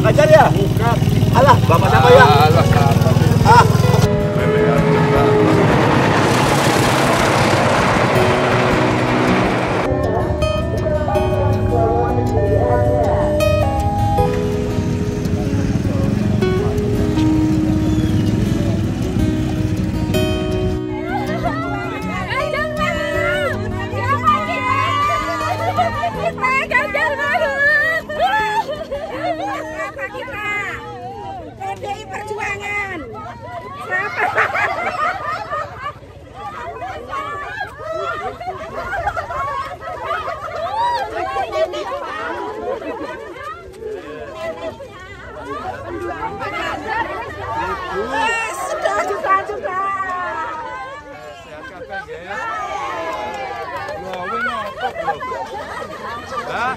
Ganjar ya? Bukan. Alah, Bapak siapa ya? Alah, siapa? Ah. PDI Perjuangan. Sudah juga. Sehat kabeh nggih. Lho, ngopo lho. Mbak.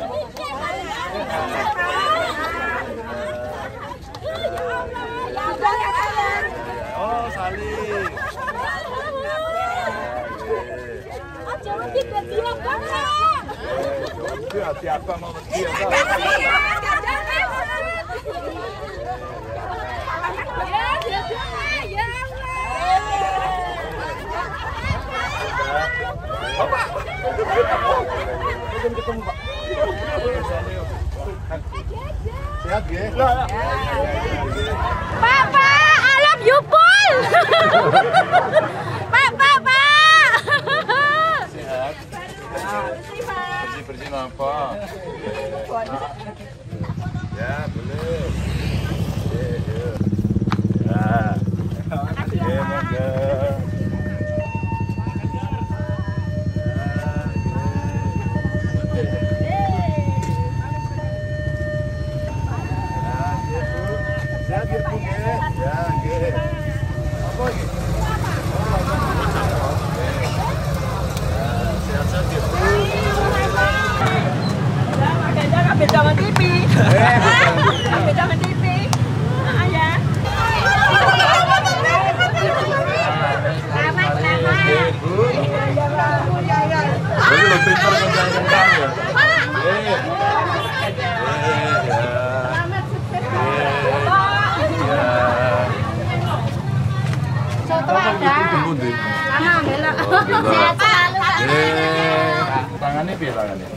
Oh, saling. Jangan tiba-tiba banget. Hati apa mau mesti ya, Bapak. Ketemu, Pak. Sehat nggih? Papa, I love you, Paul. Pak. Sehat. Bersih-bersih apa? Ya, boleh. Ya. Ya, monggo. Sehat ya, Bu nggih? Ya, nggih. Apa iki? Sehat-sehat ya, Bu. Makanya nggak beda sama TV. Beda sama TV. Ya. Bu. Jadi lo pintar kencang-kencang ya? Soto ada. Alhamdulillah. Sehat selalu. Tangannya piye tangannya?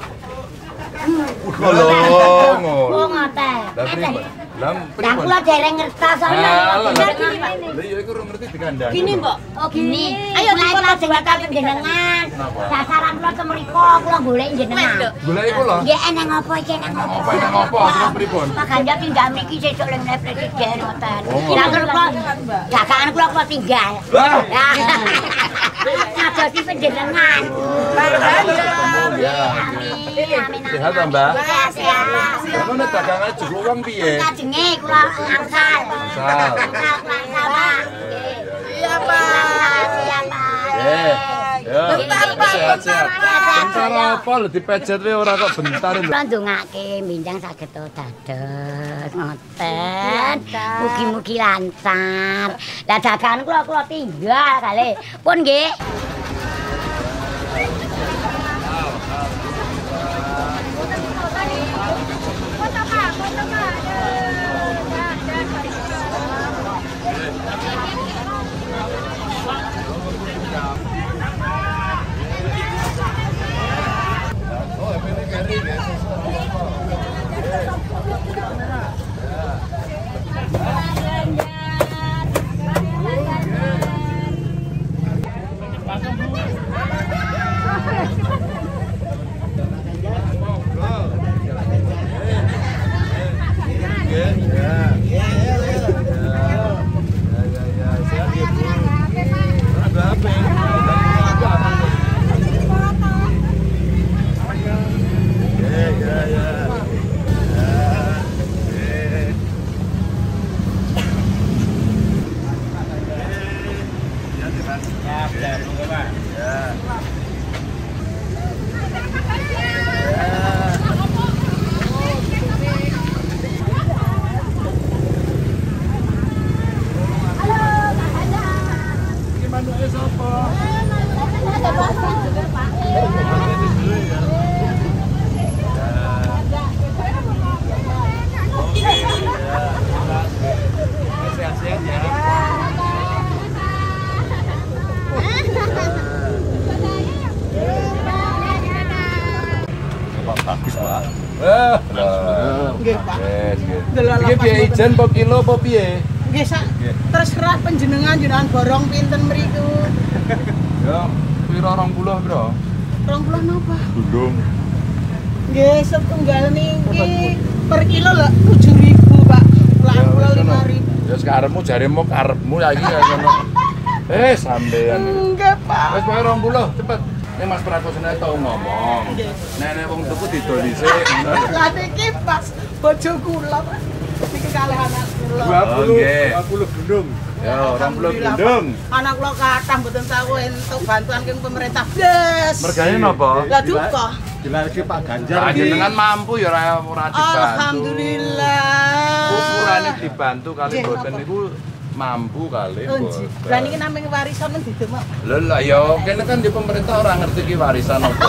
Oh, ngoten. Lah pripun? Lah Lah kula dereng ngertos soalnya. Lah ya iku ora ngerti dikandani. Gini, Mbok. Oh, gini. Ayo kula jenengan panjenengan. Sasaran kula ke mriko, kula golek jenengan. Golek iku lho. Nggih eneng apa iki eneng apa? Apa eneng apa terus pripun? Pak Ganjar tinggal mriki sesuk leng presiden ngoten. Lah kula dagangan kula tinggal. Lah. Ngadosi panjenengan. Pak Ganjar. Amin. Sehat ta, Mbak? Sehat. Lah ngono dagangan jero wong piye? Kajenge kula angsal. Angsal. Pak. Iya, Pak. Siap, Pak. Ya. Sehat-sehat. Bentar apa lho dipejet wae ora kok bentar lho. Kula ndongake minjang saged dados ngoten. Mugi-mugi lancar. Lah dagangan kula tinggal kali. Pun nggih. nggih, Pak. Wes nggih. Delok Iki piye ijen apa kilo apa piye? Nggih, terserah panjenengan jenengan borong pinten mriku. Ya, pira 20 pira? 20 napa? Dundung. Nggih, setunggal niki per kilo lho 7.000, Pak. Lah 5.000. Ya sekaremmu jaremu karepmu ya iki ya ngono. Sampean. Nggih, Pak. Wis pokoke 20 cepet. Ini Mas Prakosene tau ngomong. Nenek wong tuku didol dhisik. Lah niki pas bojo kula, Pak. Niki kalih anak kula. 20 gendung. Ya, 20 gendung. Anak kula kathah mboten tahu entuk bantuan king pemerintah blas. Mergane napa? Lah duka. Jelarke Pak Ganjar. Lah jenengan mampu ya ora dibantu. Alhamdulillah. Ukurane dibantu kali boten niku mampu kali. Unji. Lah niki namung warisan men didemek. Lho lah ya kene kan di pemerintah ora ngerti ki warisan apa.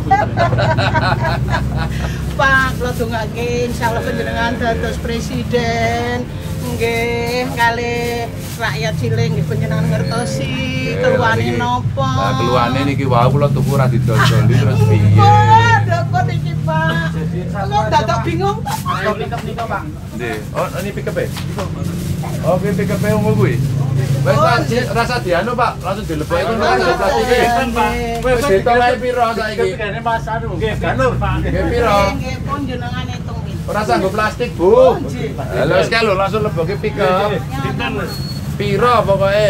Pak, kula dongake insyaallah panjenengan dados presiden. Nggih, kalih rakyat cilik nggih panjenengan ngertosi keluwane napa. Lah keluwane niki wae kula tuku ora didol-doli terus piye. Ada kok niki, Pak. Kula dadak bingung. Pick-up nika, Pak. Nggih. Oh, ini pick-up e. Oh, pick-up e ungu kuwi. Wes rasa dianu, Pak. Langsung dilebokke kon langsung plastik e. Wes ditok ae pira saiki? Pikirane Mas anu nggih, Ganur. Nggih pira? Nggih, pun jenengan hitung iki. Ora sanggo plastik, Bu. Lah wis kae lho langsung lebokke pick-up. Pira pokoke?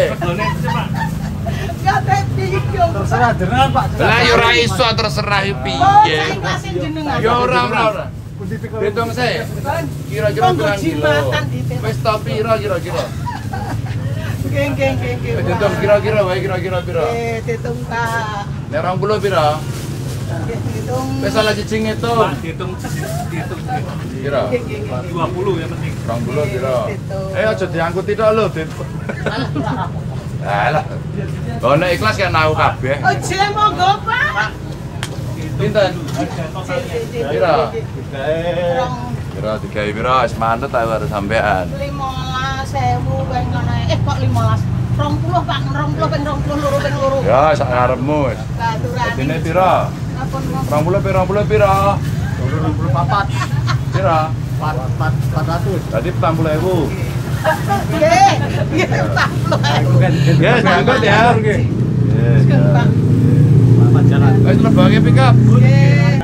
Kate bingung. Terserah jenengan, Pak. Lah ya ora iso terserah piye. Saya kasih jenengan. Ya ora. Hitung saya. Kira-kira pirang kilo. Wis ta pira kira-kira? Nggih. Hitung kira-kira wae kira-kira pira? Ditung, Pak. Nek 20 pira? Nggih, ditung. Wis salah cicing itu. Dihitung. Pira? 20 yang penting. 20 pira? Aja diangkuti tok lho, Dit. Alah. Kok nek ikhlas kan aku kabeh. Oje monggo, Pak. Pinten? Pira? Rong Pira digawe pira? Wis manut aku harus sampean. 15.000 ping ngene. Kok 15? 20, Pak. 20 ping 20 loro. Ya sak ngarepmu wis. Aturane. Dene pira? Ampun, 20 pira? 24. Pira? 400. Tadi 40.000. Nggih, Pak. Ya, diangkut ya. Yes, Pak. Pak jalan. Wis lebake pick up. Nggih.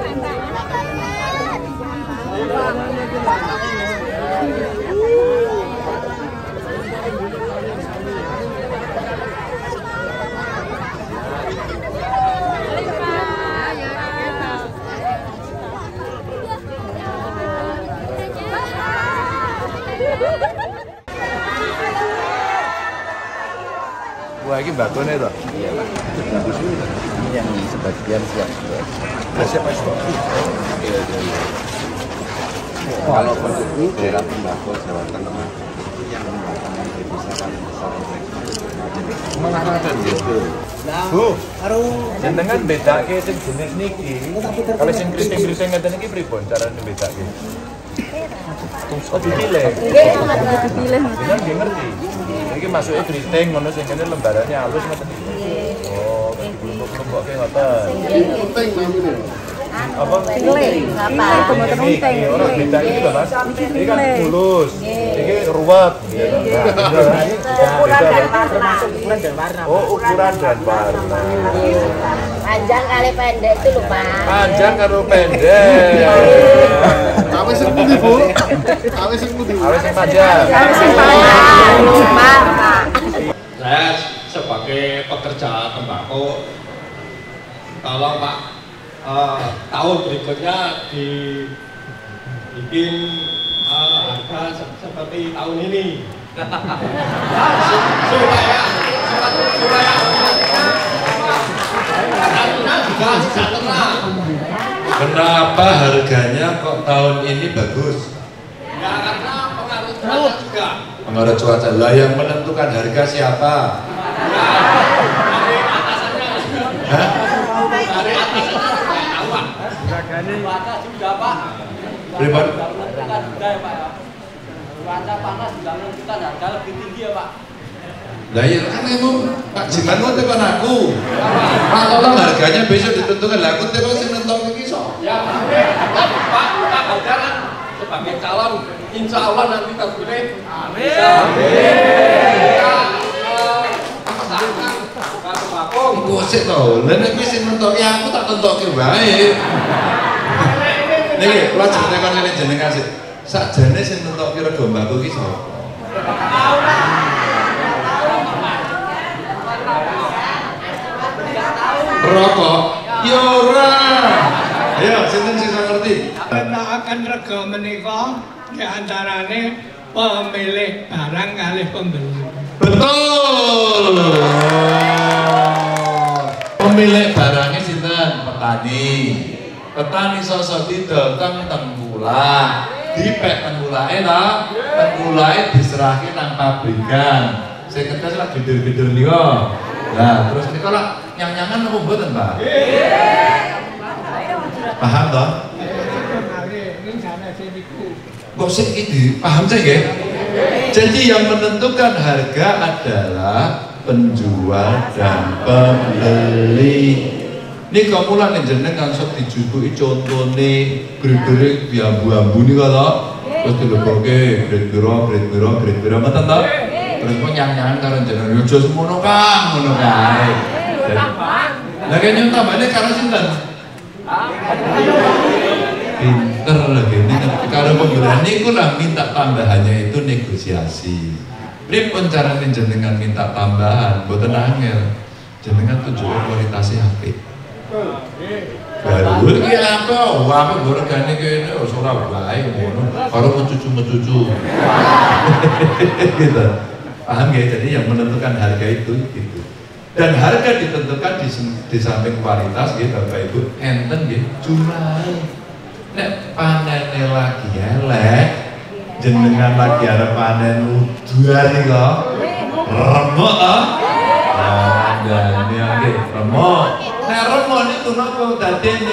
Wah, ini bakone to. Iya, Pak. Ini yang sebagian siap. Siap Mas. Kalau penduduk daerah tembakau Jawa Tengah yang menggunakan devisa paling besar Mengarahkan gitu. Bu, jenengan bedake sing jenis niki. Kalau sing kriting-kriting ngeten iki pripun carane bedake? Oh, dipilih. Nggih, dipilih. Jenengan nggih ngerti. Iki masuke kriting ngono sing kene lembarannya halus ngoten iki. Oh, dikelompok-kelompokke ngoten. Penting namanya. Apa? Piling, apa? Mboten unting. Ora beda iki lho, Mas. Ini kan mulus. Iki ruwet. Ukuran dan warna. Oh, ukuran dan warna. Panjang kali pendek itu lho, Pak. Panjang karo pendek. Awe sing pundi, Bu? Awe sing pundi? Awe sing panjang. Saya sebagai pekerja tembakau, tolong Pak, tahun berikutnya dibikin harga seperti tahun ini. supaya Anda juga sejahtera. Kenapa harganya kok tahun ini bagus? Ya karena pengaruh cuaca juga. Pengaruh cuaca. Lah yang menentukan harga siapa? Dari atasannya. Hah? Dari atasannya kayak awak. Cuaca juga Pak. Pripun? Menentukan juga ya Pak ya. Cuaca panas juga menentukan harga lebih tinggi ya Pak. Lah ya kan emang Pak Jiman mau tekan aku. Pak tolong harganya besok ditentukan. Lah aku tekan sing nentok iki sok. Ya Pak Ganjar kan sebagai calon, insya Allah nanti terpilih. Amin. Iku sik to, lha nek wis nentoki aku tak tentokke wae. Niki kula ceritakan ngene jenengan sik. Sakjane sing nentokke rega mbahku ki sapa? Rokok? Ya ora. Ayo sinten sing ngerti? Akan rega menika di antarane pemilih barang kalih pembeli. Betul. Pemilik barangnya sinten? Petani. Petani sosok didol teng Tenggula. Dipek tenggulae ta? Tenggulae diserahke nang pabrikan. Sing kertas lak geder-geder niku. Lah, terus niku lak nyang-nyangan apa mboten, Pak? Paham toh? Kok sing iki paham saya nggih? Jadi yang menentukan harga adalah penjual dan pembeli. Ini kamulah nih jenengan sok dijupuki contone gredere diambu-ambu niku to. Terus dilebokke grade-grade mboten to? Terus kok nyang-nyangan karo jenengan aja semono Kang, ngono kae. Lah kene tambane karo sinten? Pinter lagi ini kalau pembelian niku lah minta tambahannya itu negosiasi. Pripun carane jenengan minta tambahan? Mboten angel. Jenengan tujuan kualitasnya apik. Baru iki apa? Wah, apa regane kene ora wae ngono. Karo mecucu-mecucu. Gitu. Paham ya? Jadi yang menentukan harga itu gitu. Dan harga ditentukan di samping kualitas gitu Bapak Ibu. Enten nggih jumlahe. Nek panene lagi elek, jenengan lagi arep panen uduan iki kok. Remuk to? Andane nggih, remuk. Nek remuk niku napa dadene?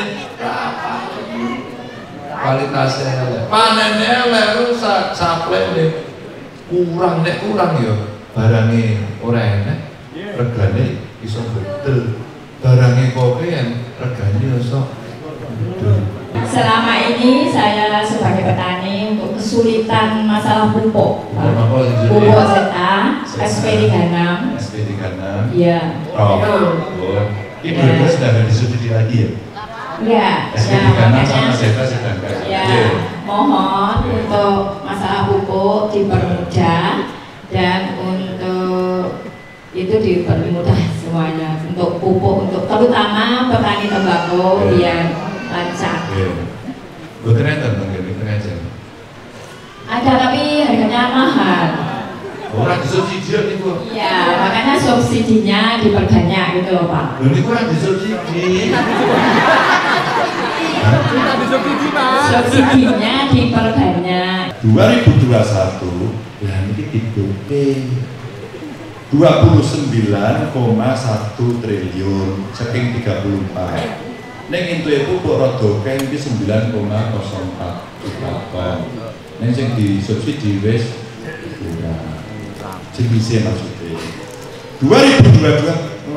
Kualitasnya elek. Panene elek rusak, saplene kurang nek kurang ya barange ora enak. Regane iso betul. Barange kokean regane iso betul. Selama ini saya sebagai petani untuk kesulitan masalah pupuk, pupuk ZA, SP36. SP36. Iya. Oh. Ini benar sudah ada disubsidi lagi ya? Enggak. SP36 sama ZA sedang enggak. Ya, mohon untuk masalah pupuk dipermudah dan untuk itu dipermudah semuanya untuk pupuk untuk terutama petani tembakau biar lancar. Betul enten mungkin aja. Ada tapi harganya mahal. Orang disubsidi nih Bu. Iya, makanya subsidinya diperbanyak gitu loh Pak. Ini kurang disubsidi. Subsidinya diperbanyak. 2021 ya ini dibuke 29,1 triliun saking 34. Neng intuke pupuk rada kae iki 9,04 juta ton. Neng sing disubsidi wis kurang. Jenisnya maksudnya 2022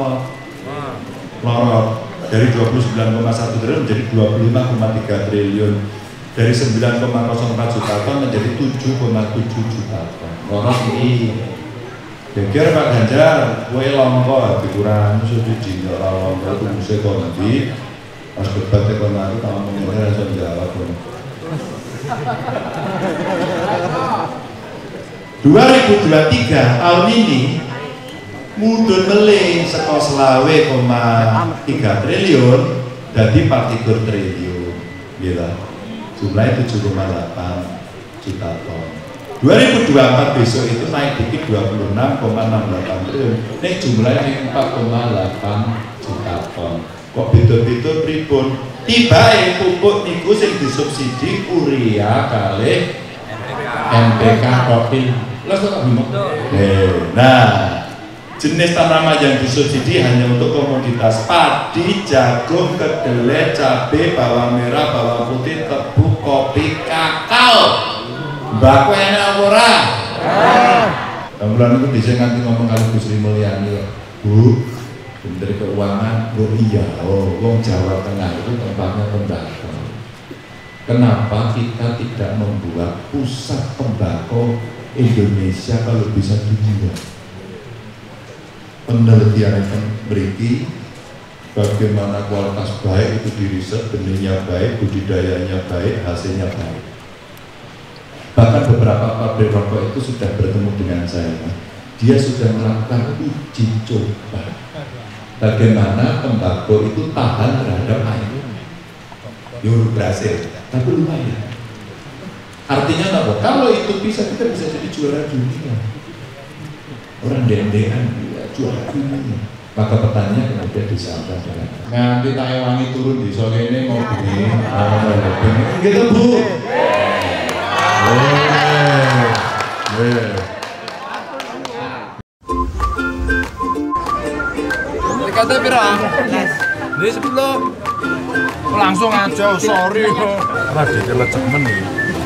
lorot dari 29,1 triliun menjadi 25,3 triliun, dari 9,04 juta ton menjadi 7,7 juta ton. Lorot ini geger Pak Ganjar, kue longko dikurang subsidi ora longko tumbuse kon ndi pas debat ekonomi kalau mengenai langsung jawab. 2023 tahun ini mudhun melih saka 20,3 triliun dadi 24 triliun gitu. Jumlahnya 7,8 juta ton. 2024 besok itu naik dikit 26,68 triliun. Ini jumlahnya 4,8 juta ton. Kok beda-beda pripun? Tibake pupuk niku sing disubsidi urea kalih NPK profil. Nah, jenis tanaman yang disubsidi hanya untuk komoditas padi, jagung, kedelai, cabai, bawang merah, bawang putih, tebu, kopi, kakao. Mbak kowe enak ora? Bulan itu bisa nganti ngomong kali Bu Sri Mulyani, Bu, Menteri Keuangan, oh iya, wong Jawa Tengah itu tempatnya tembakau. Kenapa kita tidak membuat pusat tembakau Indonesia kalau bisa dunia? Penelitian yang memiliki bagaimana kualitas baik itu diriset, benihnya baik, budidayanya baik, hasilnya baik. Bahkan beberapa pabrik rokok itu sudah bertemu dengan saya. Dia sudah melakukan uji coba bagaimana tembakau itu tahan terhadap air. Yur berhasil, tapi lumayan. Artinya apa? Kalau itu bisa, kita bisa jadi juara dunia. Orang dendean juara dunia. Maka petaninya kemudian disambut dengan nganti Taiwangi turun di sore ini mau beli gitu Bu. Kata pirang? Ini sebelum langsung aja, sorry. Lagi kelecek meneh.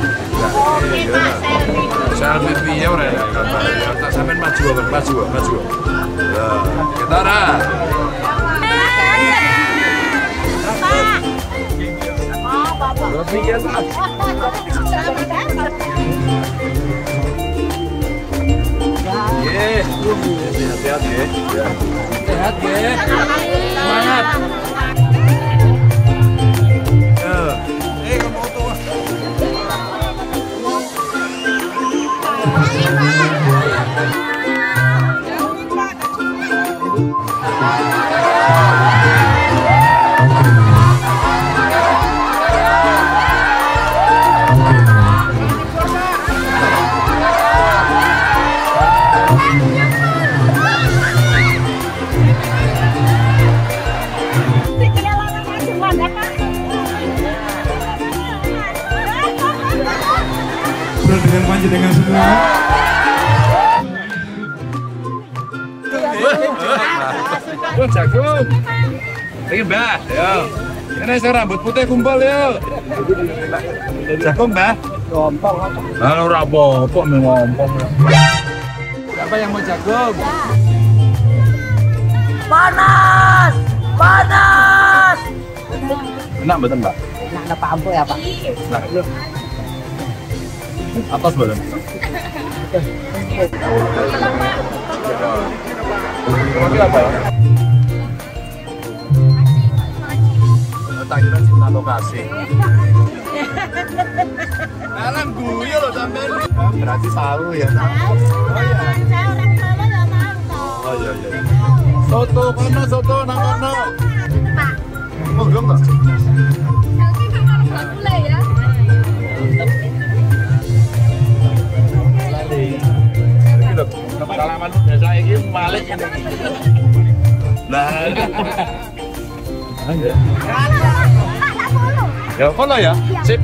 Selfie piye ora ya gambar. Tak sampean maju. Lah, kita ora. Sehat ya. Sehat ya. Semangat. Kamu tuh. Dengan panjenengan semua. Jagung. Iki Mbah, yo. Ini sing rambut putih kumpul yo. Jagung Mbah. Ngompong apa? Lah ora apa-apa ngompong. Siapa yang mau jagung? Panas! Panas! Enak betul Mbak? Enak ada pampu ya Pak? Nah, atas badan. Tapi apa ya? Takdiran cinta lokasi. Alam guyu loh sampean. Berarti tahu ya. Oh iya. Soto kono, soto nang kono. Pak. Oh, belum Pak. Pengalaman biasa ini balik ini. Nah. Ya follow ya. Sip.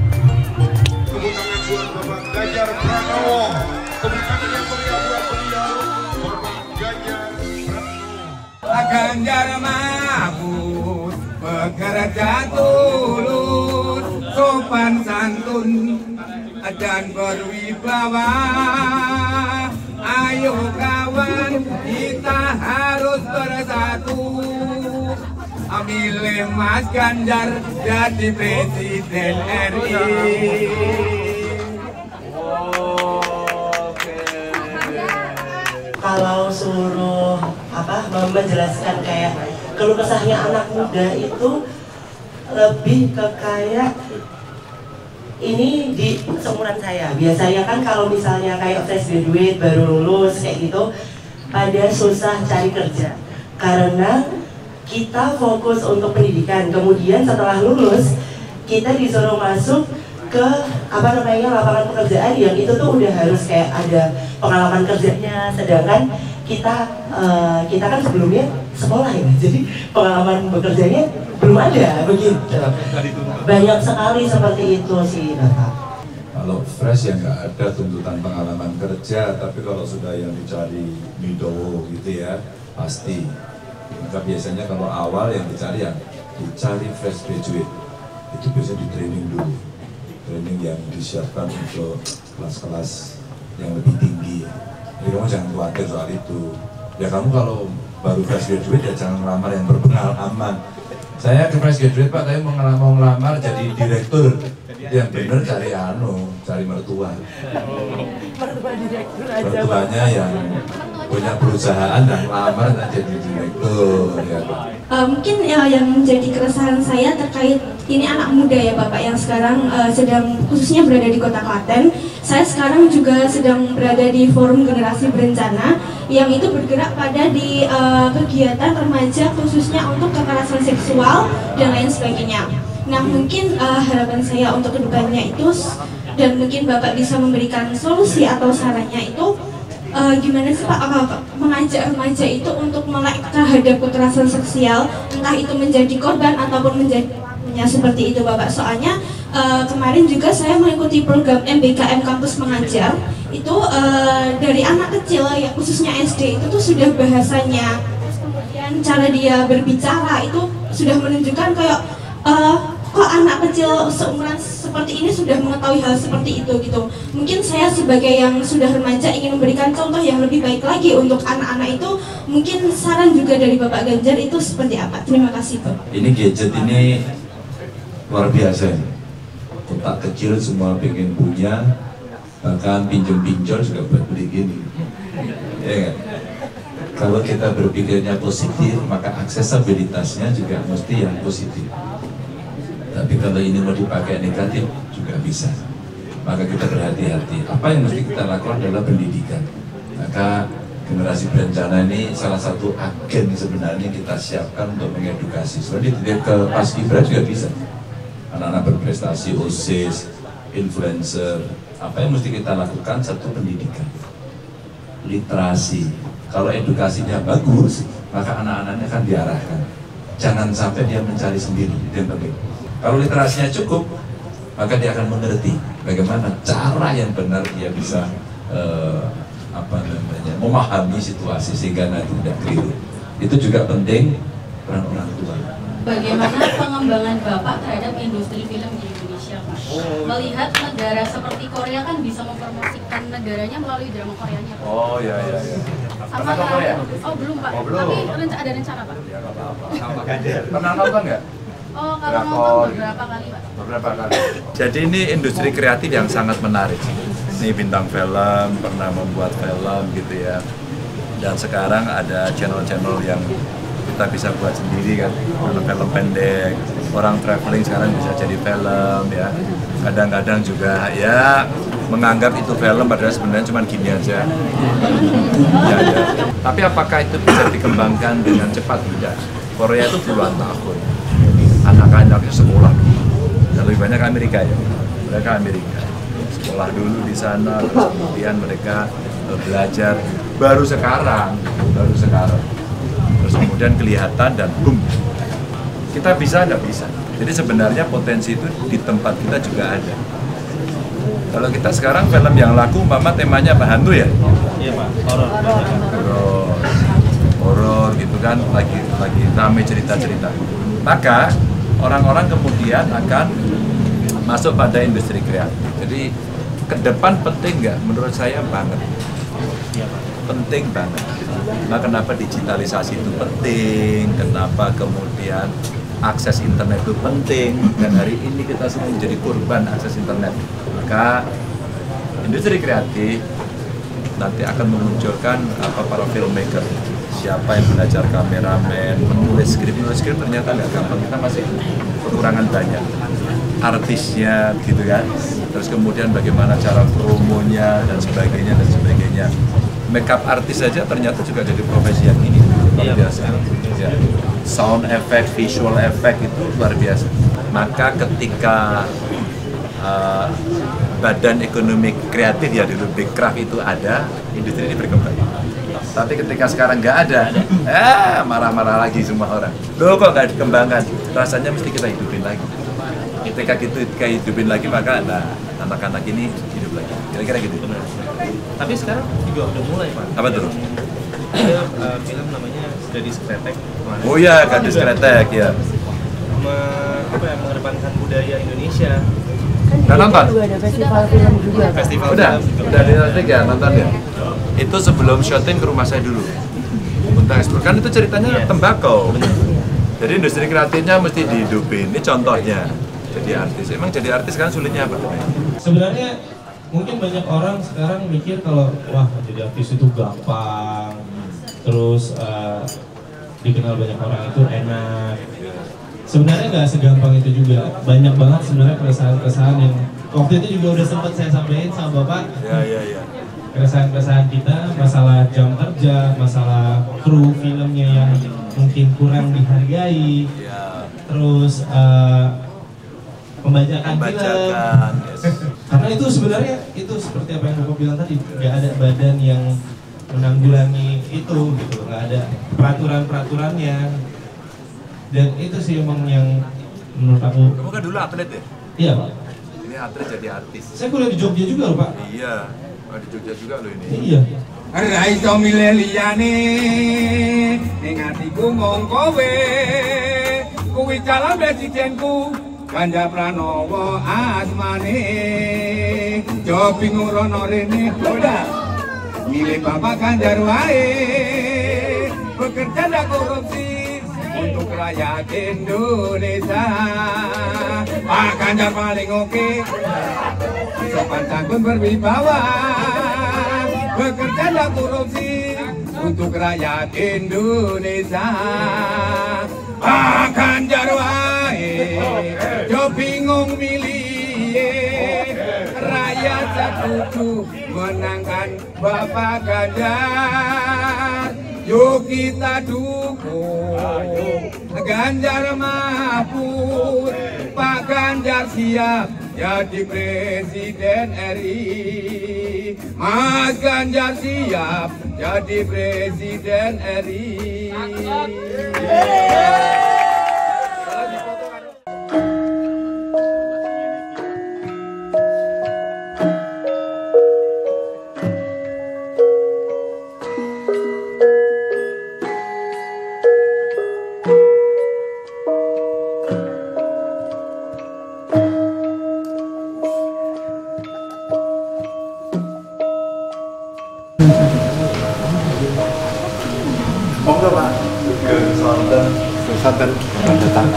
Ganjar Pranowo. Tepuk tangan yang meriah buat beliau. Ganjar Pranowo. Ganjar Mahfud, pekerja tulus, sopan santun dan berwibawa. Ayo kawan, kita harus bersatu. Milih Mas Ganjar jadi Presiden RI. Kalau suruh menjelaskan kayak keluh kesahnya anak muda itu lebih ke kayak ini di seumuran saya. Biasanya kan kalau misalnya kayak fresh graduate baru lulus kayak gitu pada susah cari kerja karena kita fokus untuk pendidikan, kemudian setelah lulus kita disuruh masuk ke lapangan pekerjaan yang itu tuh udah harus kayak ada pengalaman kerjanya, sedangkan kita kan sebelumnya sekolah ya, jadi pengalaman bekerjanya belum ada begitu. Banyak sekali seperti itu sih Bapak. Kalau fresh ya nggak ada tuntutan pengalaman kerja, tapi kalau sudah yang dicari midowo gitu ya pasti. Maka biasanya kalau awal yang dicari fresh graduate itu biasanya di training dulu, training yang disiapkan untuk kelas-kelas yang lebih tinggi. Jadi kamu jangan khawatir soal itu. Ya kamu kalau baru fresh graduate ya jangan melamar yang berpengalaman. Saya ke fresh graduate Pak, tapi mau ngelamar jadi direktur Yang bener cari cari mertua. Mertuanya yang punya perusahaan dan lamar dan jadi direktur. Ya. Mungkin yang menjadi keresahan saya terkait ini anak muda ya Bapak yang sekarang sedang khususnya berada di Kota Klaten. Saya sekarang juga sedang berada di Forum Generasi Berencana yang itu bergerak pada di kegiatan remaja khususnya untuk kekerasan seksual dan lain sebagainya. Nah mungkin harapan saya untuk kedepannya itu dan mungkin Bapak bisa memberikan solusi atau sarannya itu gimana sih Pak mengajak remaja itu untuk melek terhadap kekerasan seksual, entah itu menjadi korban ataupun menjadi pelakunya seperti itu Bapak. Soalnya kemarin juga saya mengikuti program MBKM Kampus Mengajar itu dari anak kecil ya khususnya SD itu tuh sudah bahasanya, kemudian cara dia berbicara itu sudah menunjukkan kayak kok anak kecil seumuran seperti ini sudah mengetahui hal seperti itu gitu. Mungkin saya sebagai yang sudah remaja ingin memberikan contoh yang lebih baik lagi untuk anak-anak itu. Mungkin saran juga dari Bapak Ganjar itu seperti apa? Terima kasih Pak. Ini gadget ini luar biasa. Kotak kecil semua pengen punya, bahkan pinjol-pinjol juga buat beli gini. Ya kan? Kalau kita berpikirnya positif, maka aksesabilitasnya juga mesti yang positif. Tapi kalau ini mau dipakai negatif juga bisa. Maka kita berhati-hati. Apa yang mesti kita lakukan adalah pendidikan. Maka generasi berencana ini salah satu agen sebenarnya kita siapkan untuk mengedukasi. Sebenarnya tidak ke Paskibra juga bisa. Anak-anak berprestasi, OSIS, influencer. Apa yang mesti kita lakukan? Satu, pendidikan, literasi. Kalau edukasinya bagus, maka anak-anaknya akan diarahkan. Jangan sampai dia mencari sendiri. Itu yang penting. Kalau literasinya cukup, maka dia akan mengerti bagaimana cara yang benar dia bisa memahami situasi sehingga nanti tidak keliru. Itu juga penting peran orang tua. Bagaimana pengembangan Bapak terhadap industri film di Indonesia, Pak? Melihat negara seperti Korea kan bisa mempromosikan negaranya melalui drama Koreanya, Pak. Oh iya. Sama Korea? Oh belum Pak. Tapi ada rencana Pak. Sama Ganjar. Pernah nonton nggak? Oh, kalau nonton beberapa kali Pak. Beberapa kali. Jadi ini industri kreatif yang sangat menarik. Ini bintang film, pernah membuat film gitu ya. Dan sekarang ada channel-channel yang kita bisa buat sendiri kan. Film pendek, orang traveling sekarang bisa jadi film ya. Kadang-kadang juga ya menganggap itu film padahal sebenarnya cuma gini aja. Ya. Tapi apakah itu bisa dikembangkan dengan cepat? Tidak. Korea itu puluhan tahun. Anak-anaknya sekolah dulu, lebih banyak Amerika ya, mereka Amerika sekolah dulu di sana, terus kemudian mereka belajar baru sekarang, terus kemudian kelihatan dan boom, kita bisa nggak bisa. Jadi sebenarnya potensi itu di tempat kita juga ada. Kalau kita sekarang film yang laku, mama temanya apa, hantu ya? Iya Pak, horor gitu kan, lagi ramai cerita-cerita. Maka orang-orang kemudian akan masuk pada industri kreatif. Jadi ke depan penting nggak? Menurut saya banget. Penting banget. Nah kenapa digitalisasi itu penting? Kenapa kemudian akses internet itu penting? Dan hari ini kita semua menjadi korban akses internet. Maka industri kreatif nanti akan memunculkan para filmmaker. Siapa yang belajar kameramen, menulis skrip ternyata nggak gampang, kita masih kekurangan banyak. Artisnya gitu kan, terus kemudian bagaimana cara promonya dan sebagainya. Makeup artis saja ternyata juga jadi profesi yang ini luar biasa. Ya. Sound effect, visual effect itu luar biasa. Maka ketika badan ekonomi kreatif ya dulu Bekraf itu ada, industri ini berkembang. Tapi ketika sekarang nggak ada, marah-marah lagi semua orang. Loh kok nggak dikembangkan? Rasanya mesti kita hidupin lagi. Ketika kita hidupin lagi, maka anak-anak ini hidup lagi. Kira-kira gitu. Tapi sekarang juga udah mulai Pak. Apa tuh? Ada film namanya Gadis Kretek. Oh iya, Gadis Kretek ya. Mengedepankan budaya Indonesia. Udah nonton? Juga ada festival film juga. Festival udah di Netflix ya, nonton ya. Itu sebelum syuting ke rumah saya dulu untuk eksplor, kan itu ceritanya tembakau. Jadi industri kreatifnya mesti dihidupin. Ini contohnya. Jadi artis. Emang jadi artis kan sulitnya apa? Sebenarnya mungkin banyak orang sekarang mikir kalau wah jadi artis itu gampang, terus dikenal banyak orang itu enak. Sebenarnya nggak segampang itu juga. Banyak banget sebenarnya keresahan-keresahan yang waktu itu juga udah sempat saya sampaikan sama Bapak. Ya. Keresahan-keresahan kita, masalah jam kerja, masalah kru filmnya yang mungkin kurang dihargai, terus pembajakan film. Yes. Karena itu sebenarnya itu seperti apa yang Bapak bilang tadi, nggak ada badan yang menanggulangi itu gitu, nggak ada peraturan-peraturannya. Dan itu sih emang yang menurut aku. Kamu kan dulu atlet ya? Iya Pak. Ini atlet jadi artis. Saya kuliah di Jogja juga loh Pak. Iya, di Jogja juga loh ini. Iya. Ra iso milih liyane ning atiku mung kowe. Kuwi calon presidenku Ganjar Pranowo asmane. Jo bingung rono rene udah. Milih Bapak Ganjar wae. Bekerja ndak korupsi untuk rakyat Indonesia. Pak Ganjar paling oke, sopan santun berwibawa, bekerja dan korupsi untuk rakyat Indonesia. Pak Ganjar wae, yo bingung milih, rakyat setuju menangkan Bapak Ganjar. Yuk kita dukung Ganjar Mahfud, Pak Ganjar siap jadi Presiden RI. Mas Ganjar siap jadi Presiden RI. Monggo Pak. Sonten datang.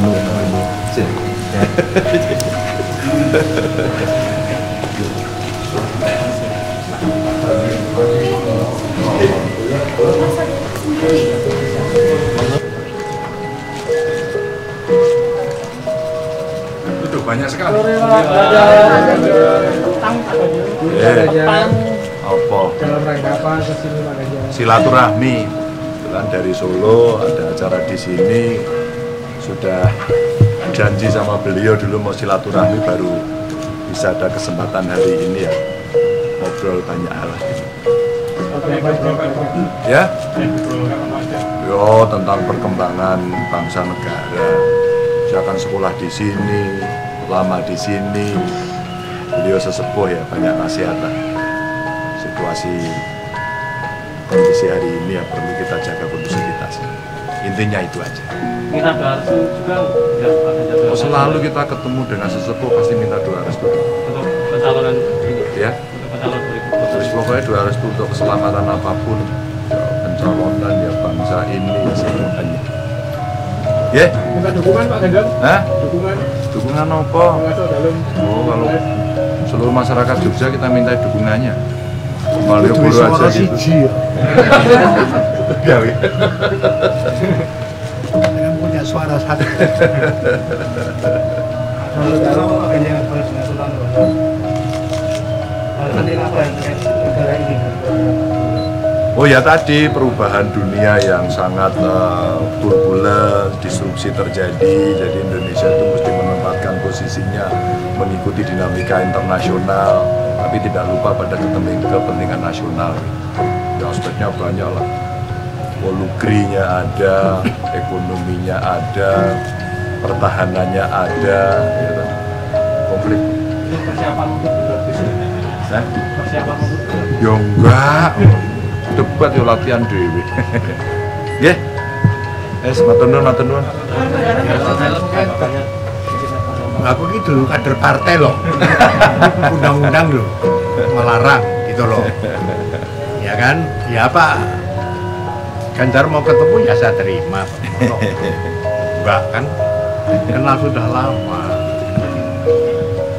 Itu banyak sekali. Apa? Dalam rangka apa kesini Pak Ganjar? Silaturahmi. Dari Solo ada acara di sini, sudah janji sama beliau dulu mau silaturahmi, baru bisa ada kesempatan hari ini ya ngobrol banyak hal. Ya, yo tentang perkembangan bangsa negara. Saya akan sekolah di sini, lama di sini. Beliau sesepuh ya, banyak nasihat lah. Situasi kondisi hari ini ya perlu kita jaga kondusivitas. Intinya itu aja. Minta doa restu juga Oh, selalu kita ketemu dengan sesepuh pasti minta doa restu. untuk pencalonan ini. Ya. Untuk pencalonan berikutnya. Terus pokoknya doa restu untuk keselamatan apapun, pencalonan ya bangsa ini ya semuanya. Ya. Minta dukungan Pak Ganjar? Hah? Dukungan? Dukungan apa? Oh, kalau seluruh masyarakat Jogja kita minta dukungannya. Malioboro aja gitu. Gawe. Dengan punya suara satu. Kalau Pak Ganjar Sultan Oh ya tadi perubahan dunia yang sangat turbulen, disrupsi terjadi, jadi Indonesia itu mesti menempatkan posisinya mengikuti dinamika internasional, tapi tidak lupa pada kepentingan nasional. Ya aspeknya banyak lah, polugrinya ada, ekonominya ada, pertahanannya ada, gitu. Konflik. Persiapan untuk Persiapan untuk ya enggak. Debat yo latihan dhewe. Nggih. Matur nuwun. Aku gitu kader partai loh. Undang-undang loh melarang gitu loh. Ya kan? Ya apa? Ganjar mau ketemu ya saya terima. Enggak kan? Kenal sudah lama.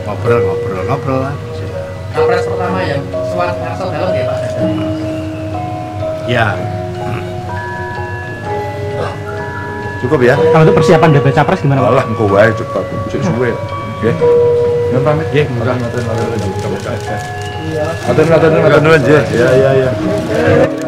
ngobrol lah. Capres pertama yang suat ngarso dalam ya Pak? Ya. Cukup ya? Kalau untuk persiapan debat capres gimana Pak? Alah, engko wae cepat. Cek suwe. Nggih. Nyun pamit. Nggih, matur nuwun. Ya.